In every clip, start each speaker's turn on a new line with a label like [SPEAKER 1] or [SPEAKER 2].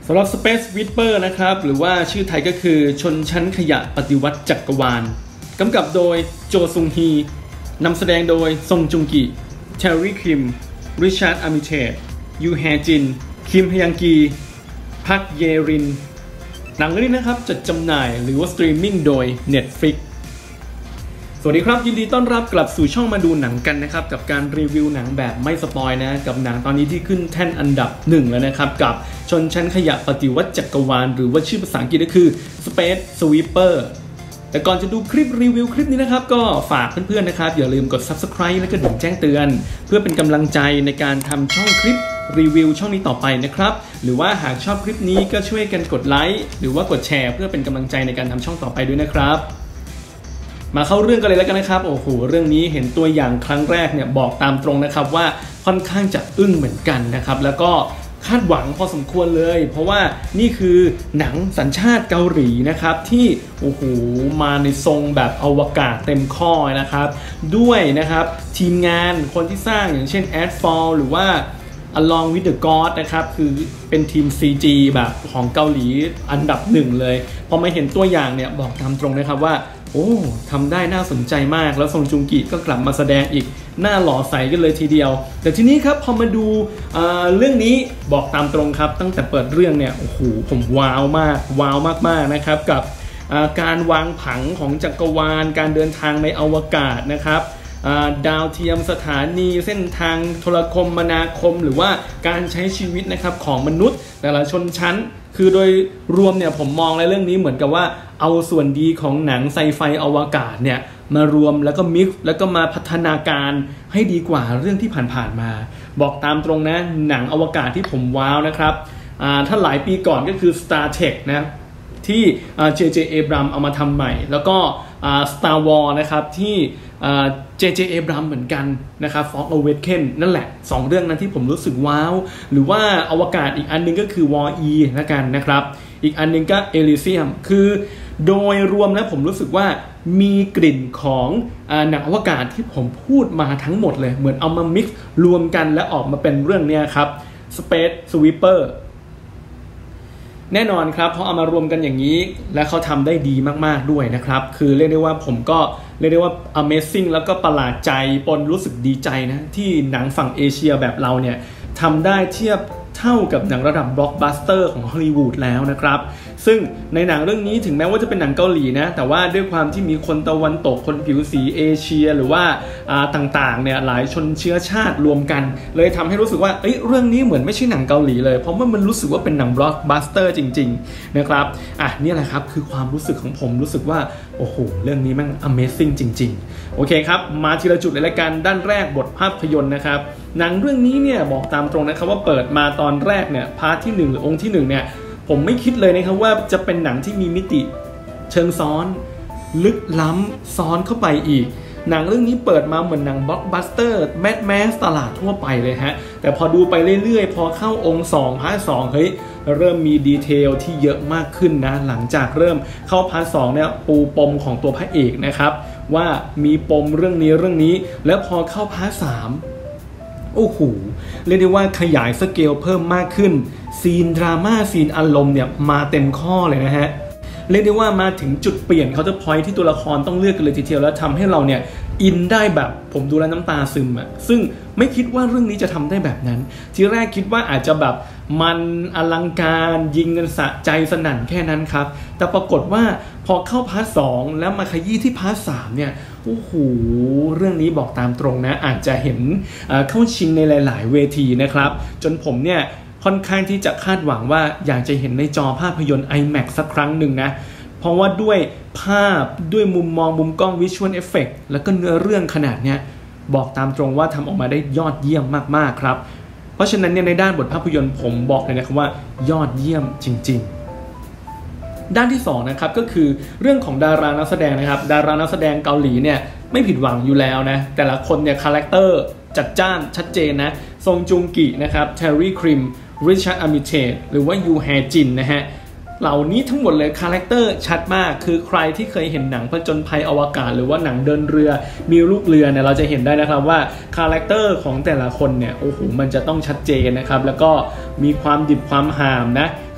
[SPEAKER 1] สำหรับ Space Whisper นะครับหรือว่าชื่อไทยก็คือชนชั้นขยะปฏิวัติจักรวาลกำกับโดยโจซุงฮีนำแสดงโดยซงจุงกิเทอร์รี่คิมริชาร์ดอามิเทตยูแฮจินคิมฮยังกีพักเยรินหนังเรื่องนี้นะครับจัดจำหน่ายหรือว่าสตรีมมิ่งโดย Netflix สวัสดีครับยินดีต้อนรับกลับสู่ช่องมาดูหนังกันนะครับกับการรีวิวหนังแบบไม่สปอยนะกับหนังตอนนี้ที่ขึ้นแท่นอันดับ1แล้วนะครับกับชนชั้นขยะปฏิวัติจักรวาลหรือว่าชื่อภาษาอังกฤษก็คือ Space Sweeper แต่ก่อนจะดูคลิปรีวิวคลิปนี้นะครับก็ฝากเพื่อนๆนะครับอย่าลืมกด Subscribe และก็ดิ่งแจ้งเตือนเพื่อเป็นกำลังใจในการทำช่องคลิปรีวิวช่องนี้ต่อไปนะครับหรือว่าหากชอบคลิปนี้ก็ช่วยกันกดไลค์หรือว่ากดแชร์เพื่อเป็นกำลังใจในการทำช่องต่อไปด้วยนะครับมาเข้าเรื่องกันเลยแล้วกันนะครับโอ้โหเรื่องนี้เห็นตัวอย่างครั้งแรกเนี่ยบอกตามตรงนะครับว่าค่อนข้างจะอึ้งเหมือนกันนะครับแล้วก็คาดหวังพอสมควรเลยเพราะว่านี่คือหนังสัญชาติเกาหลีนะครับที่โอ้โหมาในทรงแบบอวกาศเต็มข้อนะครับด้วยนะครับทีมงานคนที่สร้างอย่างเช่น Adfall หรือว่า Along with the God นะครับคือเป็นทีม CG แบบของเกาหลีอันดับหนึ่งเลยพอมาเห็นตัวอย่างเนี่ยบอกตามตรงนะครับว่าโอ้ทำได้น่าสนใจมากแล้วซงจุงกิก็กลับมาแสดงอีกหน้าหล่อใสกันเลยทีเดียวแต่ทีนี้ครับพอมาดูเรื่องนี้บอกตามตรงครับตั้งแต่เปิดเรื่องเนี่ยโอ้โหผมว้าวมากนะครับกับการวางผังของจักรวาลการเดินทางในอวกาศนะครับดาวเทียมสถานีเส้นทางโทรคมนาคมหรือว่าการใช้ชีวิตนะครับของมนุษย์แต่ละชนชั้นคือโดยรวมเนี่ยผมมองในเรื่องนี้เหมือนกับว่าเอาส่วนดีของหนังไซไฟอวกาศเนี่ยมารวมแล้วก็มิกซ์แล้วก็มาพัฒนาการให้ดีกว่าเรื่องที่ผ่านๆมาบอกตามตรงนะหนังอวกาศที่ผมว้าวนะครับถ้าหลายปีก่อนก็คือ Star Trek นะที่J.J. Abrams เอามาทำใหม่แล้วก็Star Wars นะครับที่J.J. Abrams เหมือนกันนะครับ Force Awakens นั่นแหละ2เรื่องนั้นที่ผมรู้สึกว้าวหรือว่าอวกาศอีกอันนึงก็คือ Wall-E ละกันนะครับอีกอันนึงก็ Elysium คือโดยรวมนะผมรู้สึกว่ามีกลิ่นของหนังอวกาศที่ผมพูดมาทั้งหมดเลยเหมือนเอามามิกซ์รวมกันและออกมาเป็นเรื่องนี้ครับ Space Sweeperแน่นอนครับเพราะเอามารวมกันอย่างนี้และเขาทำได้ดีมากๆด้วยนะครับคือเรียกได้ว่าผมก็เรียกได้ว่า Amazing แล้วก็ประหลาดใจปนรู้สึกดีใจนะที่หนังฝั่งเอเชียแบบเราเนี่ยทำได้เทียบเท่ากับหนังระดับบล็อกบัสเตอร์ของฮอลลีวูดแล้วนะครับซึ่งในหนังเรื่องนี้ถึงแม้ว่าจะเป็นหนังเกาหลีนะแต่ว่าด้วยความที่มีคนตะวันตกคนผิวสีเอเชียหรือว่าต่างๆเนี่ยหลายชนเชื้อชาติรวมกันเลยทำให้รู้สึกว่าเรื่องนี้เหมือนไม่ใช่หนังเกาหลีเลยเพราะว่ามันรู้สึกว่าเป็นหนังบล็อกบัสเตอร์จริงๆนะครับนี่แหละครับคือความรู้สึกของผมรู้สึกว่าโอ้โหเรื่องนี้มัน Amazing จริงๆโอเคครับมาทีละจุดเลยละกันด้านแรกบทภาพยนตร์นะครับหนังเรื่องนี้เนี่ยบอกตามตรงนะครับว่าเปิดมาตอนแรกเนี่ยพาร์ทที่1หรือองค์ที่1เนี่ยผมไม่คิดเลยนะครับว่าจะเป็นหนังที่มีมิติเชิงซ้อนลึกล้ำซ้อนเข้าไปอีกหนังเรื่องนี้เปิดมาเหมือนหนังบล็อกบัสเตอร์แมสตลาดทั่วไปเลยฮะแต่พอดูไปเรื่อยๆพอเข้าองค์2พาร์ท2เฮ้ยเริ่มมีดีเทลที่เยอะมากขึ้นนะหลังจากเริ่มเข้าพาร์ท2เนี่ยปูปมของตัวพระเอกนะครับว่ามีปมเรื่องนี้แล้วพอเข้าพาร์ท3โอ้โหเรียกได้ว่าขยายสเกลเพิ่มมากขึ้นซีนดราม่าซีนอารมณ์เนี่ยมาเต็มข้อเลยนะฮะเรียกได้ว่ามาถึงจุดเปลี่ยนเขาจะพอยที่ตัวละครต้องเลือกกันเลยทีเดียวแล้วทำให้เราเนี่ยอินได้แบบผมดูแล้วน้ำตาซึมอ่ะซึ่งไม่คิดว่าเรื่องนี้จะทำได้แบบนั้นทีแรกคิดว่าอาจจะแบบมันอลังการยิงกันสะใจสนั่นแค่นั้นครับแต่ปรากฏว่าพอเข้าพาร์ท2แล้วมาขยี้ที่พาร์ท3เนี่ยโอ้โหเรื่องนี้บอกตามตรงนะอาจจะเห็นเข้าชิงในหลายๆเวทีนะครับจนผมเนี่ยค่อนข้างที่จะคาดหวังว่าอยากจะเห็นในจอภาพยนตร์ IMAX สักครั้งหนึ่งนะเพราะว่าด้วยภาพด้วยมุมมองมุมกล้อง Visual Effect แล้วก็เนื้อเรื่องขนาดเนี้ยบอกตามตรงว่าทำออกมาได้ยอดเยี่ยมมากๆครับเพราะฉะนั้นเนี่ยในด้านบทภาพยนตร์ผมบอกเลยนะครับว่ายอดเยี่ยมจริงๆด้านที่2นะครับก็คือเรื่องของดารานักแสดงนะครับดารานักแสดงเกาหลีเนี่ยไม่ผิดหวังอยู่แล้วนะแต่ละคนเนี่ยคาแรคเตอร์จัดจ้านชัดเจนนะซงจุงกินะครับเทอร์รี่คิมริชาร์ดอามิเทตหรือว่ายูแฮจินนะฮะเหล่านี้ทั้งหมดเลยคาแรคเตอร์ชัดมากคือใครที่เคยเห็นหนังผจญภัยอวกาศหรือว่าหนังเดินเรือมีลูกเรือเนี่ยเราจะเห็นได้นะครับว่าคาแรคเตอร์ของแต่ละคนเนี่ยโอ้โหมันจะต้องชัดเจนนะครับแล้วก็มีความดิบความห่ามนะคือ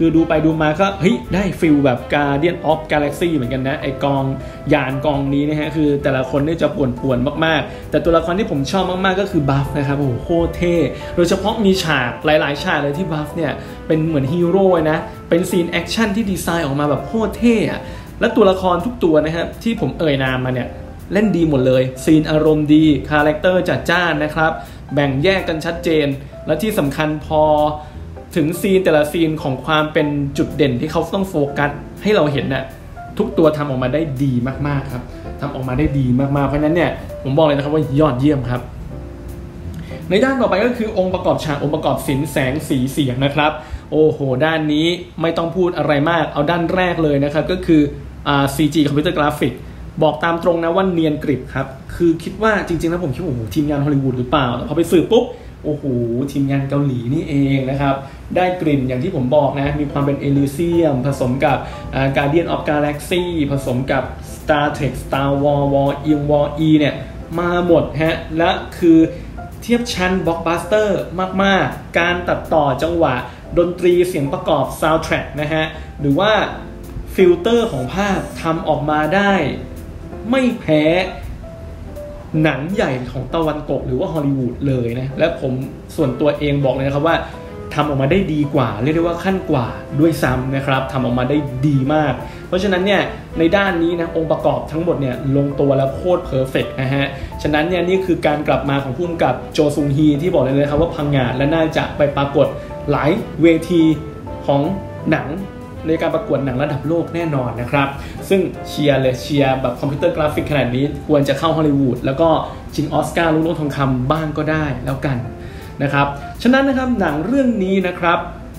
[SPEAKER 1] คือดูไปดูมาก็เฮ้ยได้ฟิลแบบ Guardian of Galaxy เหมือนกันนะไอกองยานกองนี้นะฮะคือแต่ละคนเนี่ยจะป่วนๆมากๆแต่ตัวละครที่ผมชอบมากๆก็คือบัฟนะครับโอ้โหโคตรเท่โดยเฉพาะมีฉากหลายๆฉากเลยที่บัฟเนี่ยเป็นเหมือนฮีโร่นะเป็นซีนแอคชั่นที่ดีไซน์ออกมาแบบโคตรเท่อะและตัวละครทุกตัวนะครับที่ผมเอ่ยนามมาเนี่ยเล่นดีหมดเลยซีนอารมณ์ดีคาแรคเตอร์จัดจ้านนะครับแบ่งแยกกันชัดเจนและที่สำคัญพอถึงซีนแต่ละซีนของความเป็นจุดเด่นที่เขาต้องโฟกัสให้เราเห็นน่ะทุกตัวทำออกมาได้ดีมากๆครับทำออกมาได้ดีมากๆเพราะฉะนั้นเนี่ยผมบอกเลยนะครับว่ายอดเยี่ยมครับในด้านต่อไปก็คือองค์ประกอบฉากองค์ประกอบศิลป์แสงสีเสียงนะครับโอ้โหด้านนี้ไม่ต้องพูดอะไรมากเอาด้านแรกเลยนะครับก็คือCG คอมพิวเตอร์กราฟิกบอกตามตรงนะว่าเนียนกริบครับคือคิดว่าจริงๆแล้วผมคิดว่าโอ้โหทีมงานฮอลลีวูดหรือเปล่าแต่พอไปสืบปุ๊บโอ้โหทีมงานเกาหลีนี่เองนะครับได้กลิ่นอย่างที่ผมบอกนะมีความเป็น Elysium ผสมกับGuardian of Galaxy ผสมกับ Star Trek Star Wars War E เนี่ยมาหมดฮะและคือเทียบชั้นบล็อกบัสเตอร์มากๆการตัดต่อจังหวะดนตรีเสียงประกอบ Soundtrack นะฮะหรือว่าฟิลเตอร์ของภาพทำออกมาได้ไม่แพ้หนังใหญ่ของตะวันตกหรือว่าฮอลลีวูดเลยนะและผมส่วนตัวเองบอกเลยนะครับว่าทำออกมาได้ดีกว่าเรียกได้ว่าขั้นกว่าด้วยซ้ำนะครับทำออกมาได้ดีมากเพราะฉะนั้นเนี่ยในด้านนี้นะองค์ประกอบทั้งหมดเนี่ยลงตัวแล้วโคตรเพอร์เฟกต์นะฮะฉะนั้นเนี่ยนี่คือการกลับมาของผู้กำกับโจซุงฮีที่บอกเลยครับว่าพังงาดและน่าจะไปปรากฏหลายเวทีของหนังในการประกวดหนังระดับโลกแน่นอนนะครับซึ่งเชียร์แบบคอมพิวเตอร์กราฟิกขนาดนี้ควรจะเข้าฮอลลีวูดแล้วก็ชิงออสการ์ลูกโลกทองคำบ้างก็ได้แล้วกันนะครับฉะนั้นนะครับหนังเรื่องนี้นะครับ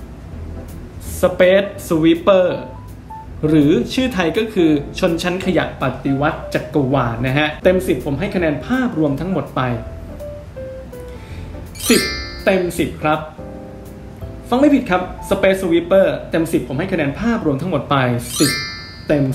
[SPEAKER 1] Space Sweeper หรือชื่อไทยก็คือชนชั้นขยะปฏิวัติจักรวาลนะฮะเต็ม10ผมให้คะแนนภาพรวมทั้งหมดไป10เต็ม10ครับฟังไม่ผิดครับ Space Sweeper เต็ม10ผมให้คะแนนภาพรวมทั้งหมดไป10เต็ม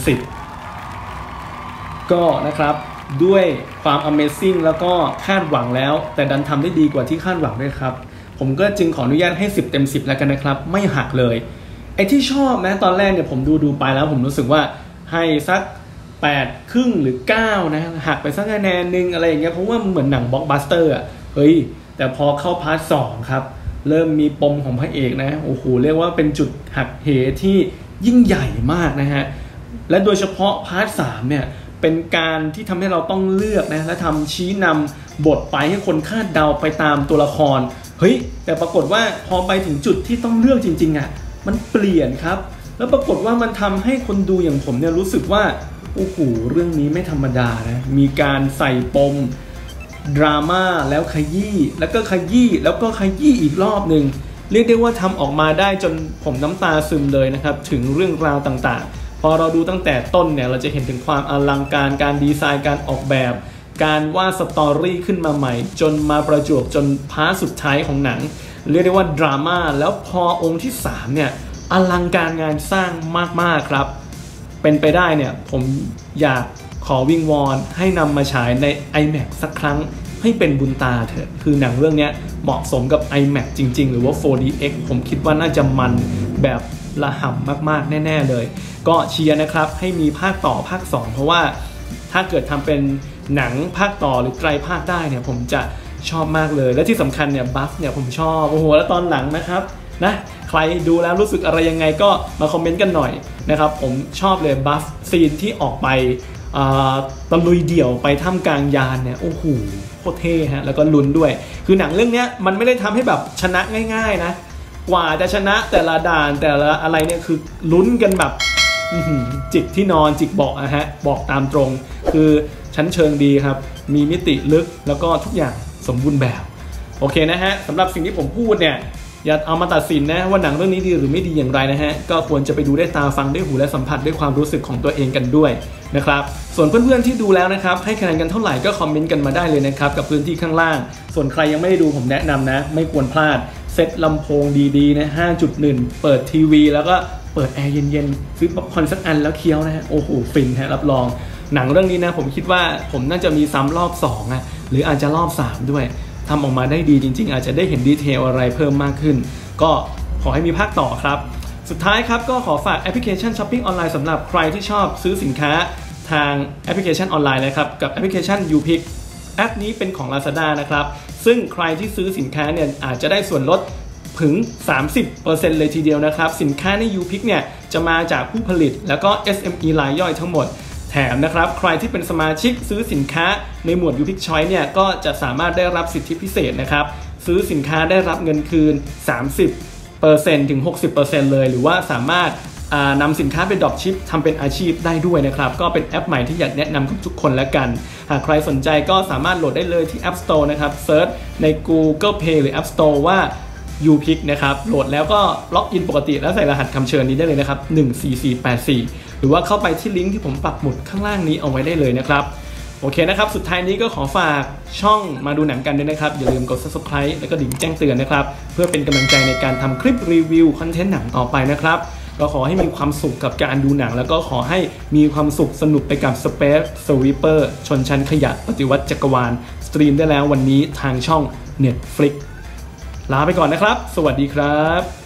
[SPEAKER 1] 10ก็นะครับด้วยความ Amazing แล้วก็คาดหวังแล้วแต่ดันทำได้ดีกว่าที่คาดหวังด้วยครับผมก็จึงขออนุญาตให้10เต็ม10แล้วกันนะครับไม่หักเลยไอ้ที่ชอบนะตอนแรกเนี่ยผมดูไปแล้วผมรู้สึกว่าให้สัก8ครึ่งหรือ9นะหักไปสักคะแนนนึงอะไรอย่างเงี้ยเพราะว่าเหมือนหนังบล็อกบัสเตอร์อ่ะเฮ้ยแต่พอเข้าพาร์ท2ครับเริ่มมีปมของพระเอกนะโอ้โหเรียกว่าเป็นจุดหักเหที่ยิ่งใหญ่มากนะฮะและโดยเฉพาะพาร์ท3เนี่ยเป็นการที่ทำให้เราต้องเลือกนะและทำชี้นำบทไปให้คนคาดเดาไปตามตัวละครเฮ้ยแต่ปรากฏว่าพอไปถึงจุดที่ต้องเลือกจริงๆอ่ะมันเปลี่ยนครับแล้วปรากฏว่ามันทำให้คนดูอย่างผมเนี่ยรู้สึกว่าโอ้โหเรื่องนี้ไม่ธรรมดานะมีการใส่ปมดราม่าแล้วขยี้แล้วก็ขยี้แล้วก็ขยี้อีกรอบหนึ่งเรียกได้ว่าทำออกมาได้จนผมน้ำตาซึมเลยนะครับถึงเรื่องราวต่างๆพอเราดูตั้งแต่ต้นเนี่ยเราจะเห็นถึงความอลังการการดีไซน์การออกแบบการวาดสตอรี่ขึ้นมาใหม่จนมาประจวบจนพาร์ทสุดท้ายของหนังเรียกได้ว่าดราม่าแล้วพอองค์ที่3เนี่ยอลังการงานสร้างมากๆครับเป็นไปได้เนี่ยผมอยากขอวิงวอนให้นำมาฉายใน IMAX สักครั้งให้เป็นบุญตาเถอะคือหนังเรื่องนี้เหมาะสมกับ IMAX จริงๆหรือว่า 4DX ผมคิดว่าน่าจะมันแบบระห่ำมากๆแน่ๆเลยก็เชียร์นะครับให้มีภาคต่อภาค2เพราะว่าถ้าเกิดทำเป็นหนังภาคต่อหรือไตรภาคได้เนี่ยผมจะชอบมากเลยและที่สำคัญเนี่ยบัฟเนี่ยผมชอบโอ้โหแล้วตอนหลังนะครับนะใครดูแล้วรู้สึกอะไรยังไงก็มาคอมเมนต์กันหน่อยนะครับผมชอบเลยบัฟซีนที่ออกไปตะลุยเดี่ยวไปท่ามกลางยานเนี่ยโอ้โหโคตรเท่ฮะแล้วก็ลุ้นด้วยคือหนังเรื่องนี้มันไม่ได้ทำให้แบบชนะง่ายๆนะกว่าจะชนะแต่ละด่านแต่ละอะไรเนี่ยคือลุ้นกันแบบจิกที่นอนจิกเบาะฮะบอกตามตรงคือชั้นเชิงดีครับมีมิติลึกแล้วก็ทุกอย่างสมบูรณ์แบบโอเคนะฮะสำหรับสิ่งที่ผมพูดเนี่ยอย่าเอามาตัดสินนะว่าหนังเรื่องนี้ดีหรือไม่ดีอย่างไรนะฮะก็ควรจะไปดูด้วยตาฟังด้วยหูและสัมผัสด้วยความรู้สึกของตัวเองกันด้วยนะครับส่วนเพื่อนๆที่ดูแล้วนะครับให้คะแนนกันเท่าไหร่ก็คอมเมนต์กันมาได้เลยนะครับกับพื้นที่ข้างล่างส่วนใครยังไม่ได้ดูผมแนะนำนะไม่ควรพลาดเซ็ตลำโพงดีๆนะ 5.1 เปิดทีวีแล้วก็เปิดแอร์เย็นๆซื้อป๊อปคอร์นสักอันแล้วเคี้ยวนะฮะโอ้โหฟินฮะรับรองหนังเรื่องนี้นะผมคิดว่าผมน่าจะมีซ้ำรอบ2อ่ะหรืออาจจะรอบ3ด้วยทำออกมาได้ดีจริงๆอาจจะได้เห็นดีเทลอะไรเพิ่มมากขึ้นก็ขอให้มีภาคต่อครับสุดท้ายครับก็ขอฝากแอปพลิเคชันช้อปปิ้งออนไลน์สำหรับใครที่ชอบซื้อสินค้าทางแอปพลิเคชันออนไลน์นะครับกับแอปพลิเคชัน YouPick แอปนี้เป็นของ Lazada นะครับซึ่งใครที่ซื้อสินค้าเนี่ยอาจจะได้ส่วนลดถึง 30% เลยทีเดียวนะครับสินค้าใน YouPick เนี่ยจะมาจากผู้ผลิตแล้วก็ SME รายย่อยทั้งหมดแถมนะครับใครที่เป็นสมาชิกซื้อสินค้าในหมวด YouPick Choice เนี่ยก็จะสามารถได้รับสิทธิพิเศษนะครับซื้อสินค้าได้รับเงินคืน 30% ถึง 60% เลยหรือว่าสามารถนำสินค้าไปดรอปชิปทำเป็นอาชีพได้ด้วยนะครับก็เป็นแอปใหม่ที่อยากแนะนำกับทุกคนแล้วกันหากใครสนใจก็สามารถโหลดได้เลยที่ App Store นะครับเซิร์ชใน Google Play หรือ App Store ว่า YouPick นะครับโหลดแล้วก็ล็อกอินปกติแล้วใส่รหัสคำเชิญนี้ได้เลยนะครับ14484หรือว่าเข้าไปที่ลิงก์ที่ผมปักหมุดข้างล่างนี้เอาไว้ได้เลยนะครับโอเคนะครับสุดท้ายนี้ก็ขอฝากช่องมาดูหนังกันด้วยนะครับอย่าลืมกด Subscribe แล้วก็ดิ่งแจ้งเตือนนะครับเพื่อเป็นกำลังใจในการทำคลิปรีวิวคอนเทนต์หนังต่อไปนะครับก็ขอให้มีความสุขกับการดูหนังแล้วก็ขอให้มีความสุขสนุกไปกับ Space Sweeper ชนชั้นขยะปฏิวัติจักรวาลสตรีมได้แล้ววันนี้ทางช่อง Netflix ลาไปก่อนนะครับสวัสดีครับ